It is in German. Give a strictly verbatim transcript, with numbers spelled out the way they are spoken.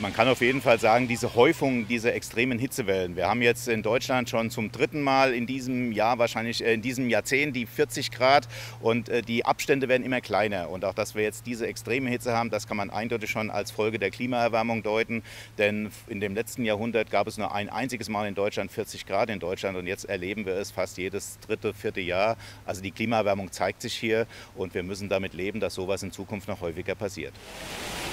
Man kann auf jeden Fall sagen, diese Häufung dieser extremen Hitzewellen. Wir haben jetzt in Deutschland schon zum dritten Mal in diesem Jahr, wahrscheinlich äh, in diesem Jahrzehnt, die vierzig Grad und äh, die Abstände werden immer kleiner. Und auch, dass wir jetzt diese extreme Hitze haben, das kann man eindeutig schon als Folge der Klimaerwärmung deuten. Denn in dem letzten Jahrhundert gab es nur ein einziges Mal in Deutschland vierzig Grad in Deutschland und jetzt erleben wir es fast jedes dritte, vierte Jahr. Also die Klimaerwärmung zeigt sich hier und wir müssen damit leben, dass sowas in Zukunft noch häufiger passiert.